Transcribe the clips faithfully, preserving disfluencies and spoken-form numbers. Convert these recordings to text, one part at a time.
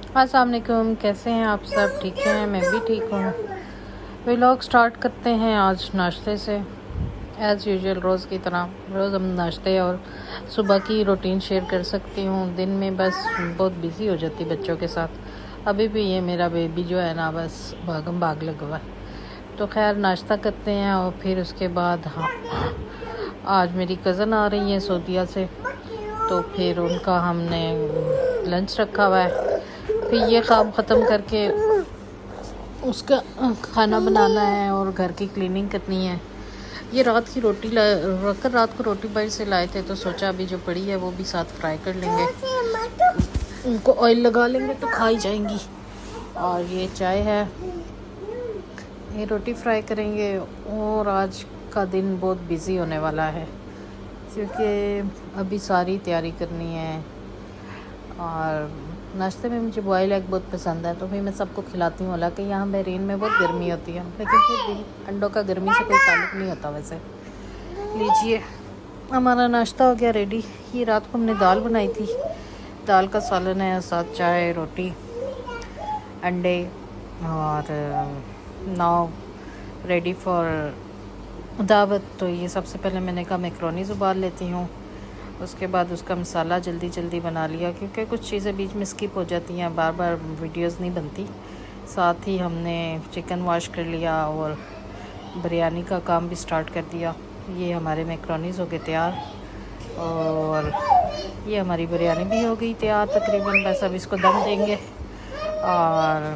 अस्सलाम वालेकुम, कैसे हैं आप सब? ठीक हैं, मैं भी ठीक हूँ। व्लॉग स्टार्ट करते हैं आज नाश्ते से। एज़ यूजुअल रोज़ की तरह रोज़ हम नाश्ते और सुबह की रूटीन शेयर कर सकती हूँ। दिन में बस बहुत बिज़ी हो जाती बच्चों के साथ। अभी भी ये मेरा बेबी जो है ना, बस भागम भाग लगा हुआ है। तो खैर नाश्ता करते हैं और फिर उसके बाद हाँ, आज मेरी कज़न आ रही है सऊदीया से, तो फिर उनका हमने लंच रखा हुआ है। फिर ये काम ख़त्म करके उसका खाना बनाना है और घर की क्लीनिंग करनी है। ये रात की रोटी ला रखकर रात को रोटी बाहर से लाए थे, तो सोचा अभी जो पड़ी है वो भी साथ फ्राई कर लेंगे, उनको ऑयल लगा लेंगे तो खाई जाएंगी। और ये चाय है, ये रोटी फ्राई करेंगे। और आज का दिन बहुत बिज़ी होने वाला है क्योंकि अभी सारी तैयारी करनी है। और नाश्ते में मुझे बॉयल एग बहुत पसंद है, तो फिर मैं सबको खिलाती हूँ। हालांकि यहाँ बहरीन में बहुत गर्मी होती है, लेकिन फिर भी अंडों का गर्मी से कोई ताल्लुक नहीं होता। वैसे लीजिए, हमारा नाश्ता हो गया रेडी। ये रात को हमने दाल बनाई थी, दाल का सालन है, साथ चाय रोटी अंडे। और नाउ रेडी फॉर दावत। तो ये सबसे पहले मैंने कहा मैक्रोनीज़ उबाल लेती हूँ, उसके बाद उसका मसाला जल्दी जल्दी बना लिया क्योंकि कुछ चीज़ें बीच में स्किप हो जाती हैं, बार बार वीडियोस नहीं बनती। साथ ही हमने चिकन वॉश कर लिया और बिरयानी का काम भी स्टार्ट कर दिया। ये हमारे मैक्रोनीज़ हो गए तैयार और ये हमारी बिरयानी भी हो गई तैयार तकरीबन। बस अब इसको दम देंगे। और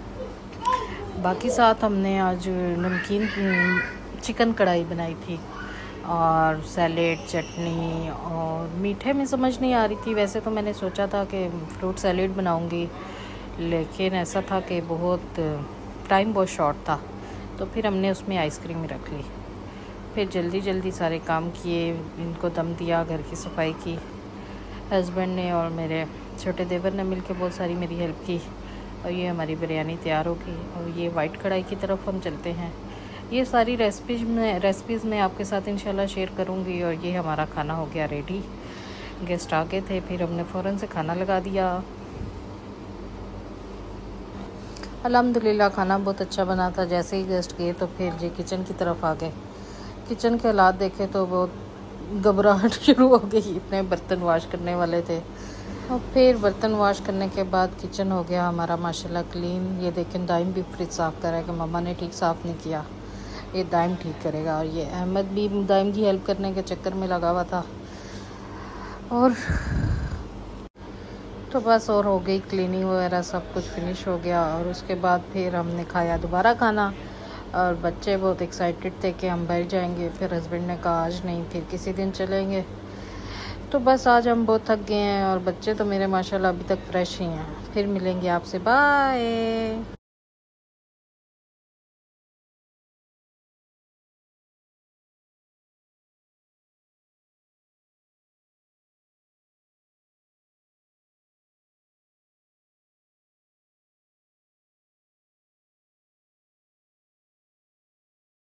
बाकी साथ हमने आज नमकीन चिकन कढ़ाई बनाई थी और सैलेड चटनी। और मीठे में समझ नहीं आ रही थी, वैसे तो मैंने सोचा था कि फ्रूट सैलेड बनाऊंगी, लेकिन ऐसा था कि बहुत टाइम बहुत शॉर्ट था, तो फिर हमने उसमें आइसक्रीम ही रख ली। फिर जल्दी जल्दी सारे काम किए, इनको दम दिया, घर की सफाई की हस्बैंड ने और मेरे छोटे देवर ने मिलकर बहुत सारी मेरी हेल्प की। और ये हमारी बिरयानी तैयार हो गई। और ये वाइट कढ़ाई की तरफ हम चलते हैं। ये सारी रेसिपीज में रेसिपीज़ मैं आपके साथ इंशाल्लाह शेयर करूँगी। और ये हमारा खाना हो गया रेडी। गेस्ट आ गए थे, फिर हमने फ़ौरन से खाना लगा दिया। अल्हम्दुलिल्लाह खाना बहुत अच्छा बना था। जैसे ही गेस्ट गए तो फिर जी किचन की तरफ आ गए। किचन के हालात देखे तो बहुत घबराहट शुरू हो गई। इतने बर्तन वॉश करने वाले थे और फिर बर्तन वॉश करने के बाद किचन हो गया हमारा माशाल्लाह क्लीन। ये देखें, दाइम भी फ्रिज साफ़ कर रहा है कि मम्मा ने ठीक साफ़ नहीं किया, ये दाइम ठीक करेगा। और ये अहमद भी दाइम की हेल्प करने के चक्कर में लगा हुआ था। और तो बस और हो गई क्लीनिंग वगैरह, सब कुछ फिनिश हो गया। और उसके बाद फिर हमने खाया दोबारा खाना और बच्चे बहुत एक्साइटेड थे कि हम बाहर जाएंगे। फिर हस्बैंड ने कहा आज नहीं, फिर किसी दिन चलेंगे। तो बस आज हम बहुत थक गए हैं और बच्चे तो मेरे माशाल्लाह अभी तक फ्रेश ही हैं। फिर मिलेंगे आपसे, बाय।